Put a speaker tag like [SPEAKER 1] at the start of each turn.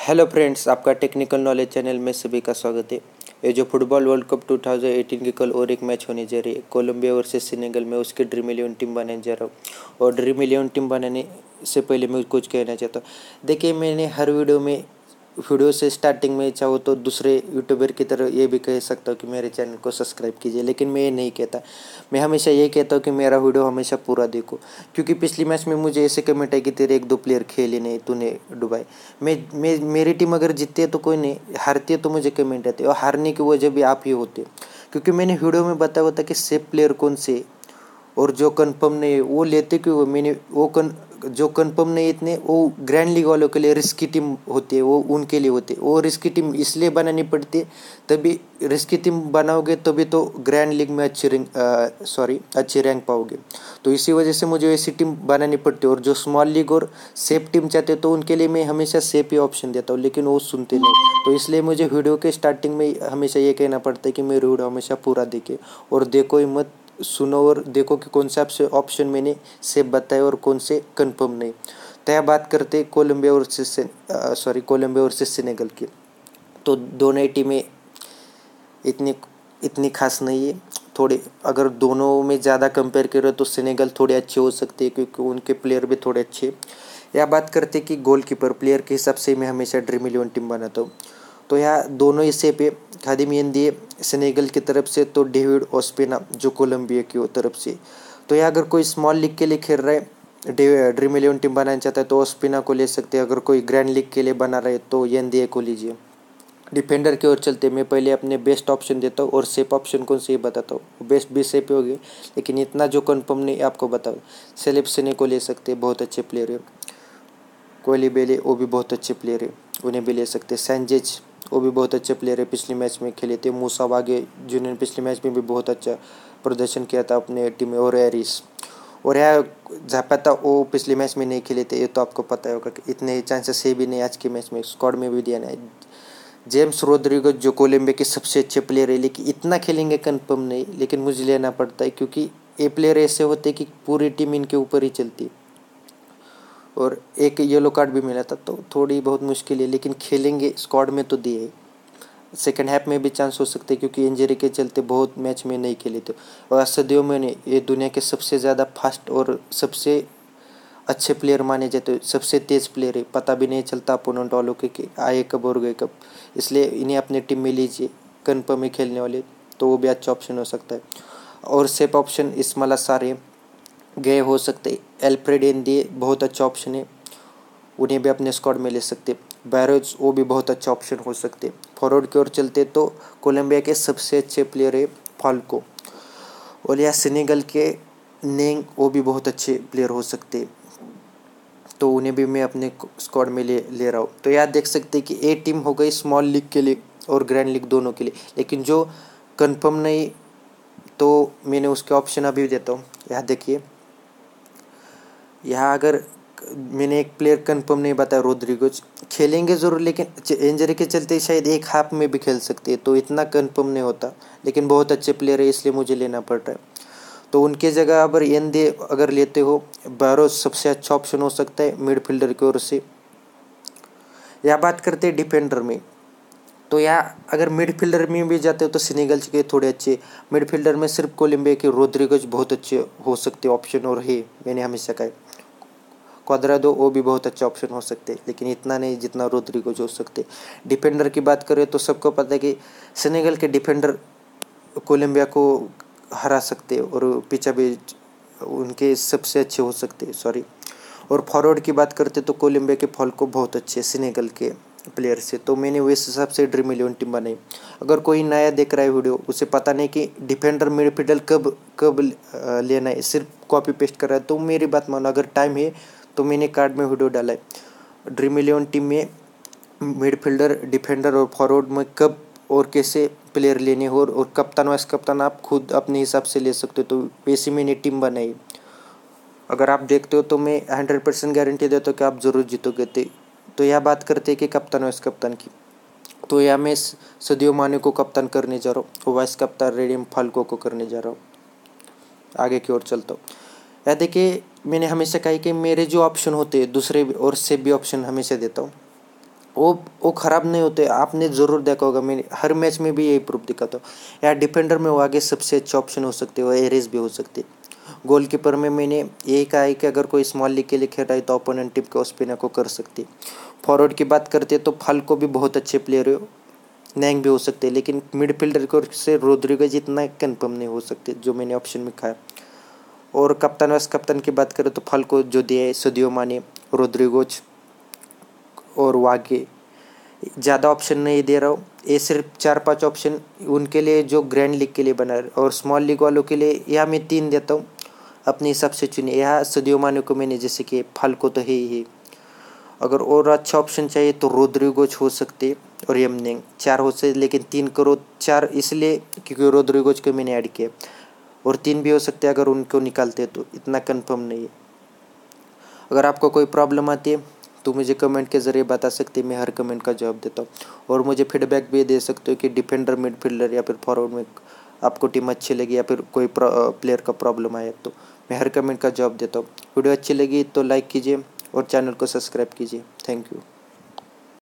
[SPEAKER 1] Hello friends, आपका technical knowledge channel में सभी का स्वागत है। ये जो फुटबॉल वर्ल्ड कप 2018 की कल और एक मैच होने जा रही है कोलंबिया वर्सेस सेनेगल में, उसकी ड्रीम 11 टीम बनाने जा रहा हूँ। और ड्रीम 11 टीम बनाने से पहले मैं कुछ कहना चाहता हूँ। देखिए, मैंने हर वीडियो से स्टार्टिंग में चाहो तो दूसरे यूट्यूबर की तरह ये भी कह सकता हूँ कि मेरे चैनल को सब्सक्राइब कीजिए, लेकिन मैं ये नहीं कहता। मैं हमेशा ये कहता हूँ कि मेरा वीडियो हमेशा पूरा देखो, क्योंकि पिछली मैच में मुझे ऐसे कमेंट आई कि तेरे एक दो प्लेयर खेले नहीं, तूने डुबाए। मेरी टीम अगर जीतती है तो कोई नहीं, हारती है तो मुझे कमेंट आते, और हारने की वजह भी आप ही होते, क्योंकि मैंने वीडियो में बताया होता कि सेफ प्लेयर कौन से और जो कंफर्म नहीं है वो लेते क्यों। मैंने जो कंफर्म नहीं इतने, वो ग्रैंड लीग वालों के लिए रिस्की टीम होती है, वो उनके लिए होती है। वो रिस्की टीम इसलिए बनानी पड़ती है, तभी रिस्की टीम बनाओगे तभी तो ग्रैंड लीग में अच्छी रैंक पाओगे। तो इसी वजह से मुझे ऐसी टीम बनानी पड़ती है। और जो स्मॉल लीग और सेफ टीम चाहते तो उनके लिए मैं हमेशा सेफ ही ऑप्शन देता हूँ, लेकिन वो सुनते नहीं। तो इसलिए मुझे वीडियो के स्टार्टिंग में हमेशा ये कहना पड़ता है कि मेरे वीडियो हमेशा पूरा देखे और देखो ही मत, सुनो और देखो कि कौन सा ऑप्शन मैंने सेफ बताया और कौन से कंफर्म नहीं। तो यह बात करते हैं कोलंबिया वर्सेस सेनेगल की। तो दोनों टीमें इतनी इतनी खास नहीं है। थोड़े अगर दोनों में ज़्यादा कंपेयर करें तो सेनेगल थोड़े अच्छे हो सकते हैं, क्योंकि उनके प्लेयर भी थोड़े अच्छे हैं। या बात करते हैं कि गोलकीपर प्लेयर के हिसाब से मैं हमेशा ड्रीम 11 टीम बनाता हूँ। तो यहाँ दोनों हिस्से पे खादी मेहंदी सेनेगल की तरफ से, तो डेविड ओस्पिना जो कोलंबिया की तरफ से। तो यहाँ अगर कोई स्मॉल लीग के लिए खेल रहा है, ड्रीम 11 टीम बनाना चाहता है तो ओस्पिना को ले सकते हैं। अगर कोई ग्रैंड लीग के लिए बना रहे तो येंदिए को लीजिए। डिफेंडर की ओर चलते मैं पहले अपने बेस्ट ऑप्शन देता हूँ और सेफ ऑप्शन कौन से बताता हूँ। बेस्ट भी सेफ ही होगी, लेकिन इतना जो कंफर्म नहीं आपको बताओ। सेलेब सेने को ले सकते हैं, बहुत अच्छे प्लेयर है। कोहली बेले वो भी बहुत अच्छे प्लेयर है, उन्हें भी ले सकते हैं। सैंचेज वो भी बहुत अच्छे प्लेयर है, पिछले मैच में खेले थे। मूसा वागे जिन्होंने पिछले मैच में भी बहुत अच्छा प्रदर्शन किया था अपने टीम में। और एरिस और यहाँ जापाता वो पिछले मैच में नहीं खेले थे, ये तो आपको पता होगा कि इतने चांसेस है भी नहीं आज के मैच में, स्क्वाड में भी दिया नहीं। जेम्स रोड्रिगेज जो कोलंबिया के सबसे अच्छे प्लेयर है, लेकिन इतना खेलेंगे कंफर्म नहीं, लेकिन मुझे लेना पड़ता है क्योंकि ये प्लेयर ऐसे होते कि पूरी टीम इनके ऊपर ही चलती। और एक येलो कार्ड भी मिला था, तो थोड़ी बहुत मुश्किल है, लेकिन खेलेंगे, स्क्वाड में तो दिए। सेकेंड हाफ में भी चांस हो सकते क्योंकि इंजरी के चलते बहुत मैच में नहीं खेले थे। और सदियों में ने ये दुनिया के सबसे ज़्यादा फास्ट और सबसे अच्छे प्लेयर माने जाते हैं, सबसे तेज़ प्लेयर है। पता भी नहीं चलता अपोनेंट वालों के कि आए कब और गए कब, इसलिए इन्हें अपने टीम में लीजिए। कन्फर्म में खेलने वाले तो वो भी अच्छा ऑप्शन हो सकता है। और सेफ ऑप्शन इसमाला सारे गए हो सकते। एल्फ्रेड एनदिए बहुत अच्छा ऑप्शन है, उन्हें भी अपने स्क्वाड में ले सकते। बैरोज वो भी बहुत अच्छा ऑप्शन हो सकते। फॉरवर्ड की ओर चलते तो कोलंबिया के सबसे अच्छे प्लेयर है फाल्को। और या सेनेगल के नेंग वो भी बहुत अच्छे प्लेयर हो सकते, तो उन्हें भी मैं अपने स्क्वाड में ले रहा हूँ। तो याद देख सकते हैं कि ए टीम हो गई स्मॉल लीग के लिए और ग्रैंड लीग दोनों के लिए, लेकिन जो कंफर्म नहीं तो मैंने उसके ऑप्शन अभी देता हूँ। यहाँ देखिए, यहाँ अगर मैंने एक प्लेयर कंफर्म नहीं बताया, रोड्रिगेज खेलेंगे ज़रूर, लेकिन इंजरी के चलते शायद एक हाफ में भी खेल सकते हैं, तो इतना कंफर्म नहीं होता, लेकिन बहुत अच्छे प्लेयर है इसलिए मुझे लेना पड़ रहा है। तो उनके जगह अगर एनदे अगर लेते हो, बैरोज सबसे अच्छा ऑप्शन हो सकता है मिडफील्डर की ओर से। या बात करते हैं डिफेंडर में, तो यहाँ अगर मिडफील्डर में भी जाते हो तो सेनेगल के थोड़े अच्छे मिडफील्डर में सिर्फ कोलंबिया के रोड्रिगेज बहुत अच्छे हो सकते ऑप्शन, और है मैंने हमेशा कहा क्वाद्राडो वो भी बहुत अच्छा ऑप्शन हो सकते, लेकिन इतना नहीं जितना रोड्रिगेज हो सकते। डिफेंडर की बात करें तो सबको पता है कि सेनेगल के डिफेंडर कोलंबिया को हरा सकते और पीछा भी उनके सबसे अच्छे हो सकते। और फॉरवर्ड की बात करते तो कोलंबिया के फाल्को बहुत अच्छे सेनेगल के प्लेयर से, तो मैंने उस हिसाब से ड्रीम 11 टीम बनाई। अगर कोई नया देख रहा है वीडियो, उसे पता नहीं कि डिफेंडर मिडफील्डर कब कब लेना है, सिर्फ कॉपी पेस्ट कर रहा है, तो मेरी बात मानो, अगर टाइम है तो मैंने कार्ड में वीडियो डाला है। ड्रीम 11 टीम में मिडफील्डर, डिफेंडर और फॉरवर्ड में कब और कैसे प्लेयर लेने हो, और कप्तान वाइस कप्तान आप खुद अपने हिसाब से ले सकते हो, तो वैसे मैंने टीम बनाई। अगर आप देखते हो तो मैं 100% गारंटी देता हूँ कि आप ज़रूर जीतोगे। तो यह बात करते हैं कि कप्तान वाइस कप्तान की, तो यह मैं सदियो माने को कप्तान करने जा रहा हूँ और वाइस कप्तान रेडियम फाल्को को करने जा रहा हूँ। आगे की ओर चलता हूँ। यह देखिए, मैंने हमेशा कहा कि मेरे जो ऑप्शन होते हैं दूसरे और से भी ऑप्शन हमेशा देता हूँ। वो ख़राब नहीं होते। आपने ज़रूर देखा होगा, मैं हर मैच में भी यही प्रूफ दिखाता हूँ। यार डिफेंडर में वो आगे सबसे अच्छा ऑप्शन हो सकते हैं, वो एरेस भी हो सकते हैं। गोलकीपर में मैंने यही कहा है कि अगर कोई स्मॉल लीग के लिए खेल रहा है तो ओपोनेंट टीम के ओस्पिना को कर सकती। फॉरवर्ड की बात करते हैं तो फाल्को भी बहुत अच्छे प्लेयर है, नैंग भी हो सकते हैं, लेकिन मिडफील्डर को से रोड्रिगेज इतना कंफर्म नहीं हो सकते जो मैंने ऑप्शन में कहा। और कप्तान वाइस कप्तान की बात करें तो फाल्को जो दिया है, सदियो माने, रोड्रिगोज और वागे, ज़्यादा ऑप्शन नहीं दे रहा हूँ। ये सिर्फ 4-5 ऑप्शन उनके लिए जो ग्रैंड लीग के लिए बना है, और स्मॉल लीग वालों के लिए यहाँ मैं 3 देता हूँ, अपने हिसाब से चुनिए। यहाँ सदियो माने को मैंने जैसे कि फाल्को तो है ही है, अगर और अच्छा ऑप्शन चाहिए तो रोड्रिगोज हो सकते और यमनिंग 4 हो सकते, लेकिन 3 करो 4 इसलिए क्योंकि रोड्रिगोज को मैंने ऐड किया, और 3 भी हो सकते अगर उनको निकालते तो, इतना कंफर्म नहीं है। अगर आपको कोई प्रॉब्लम आती है तो मुझे कमेंट के ज़रिए बता सकते हैं, मैं हर कमेंट का जवाब देता हूँ। और मुझे फीडबैक भी दे सकते हो कि डिफेंडर, मिडफील्डर या फिर फॉरवर्ड में आपको टीम अच्छी लगी या फिर कोई प्लेयर का प्रॉब्लम आया, तो मैं हर कमेंट का जवाब देता हूँ। वीडियो अच्छी लगी तो लाइक कीजिए और चैनल को सब्सक्राइब कीजिए। Thank you.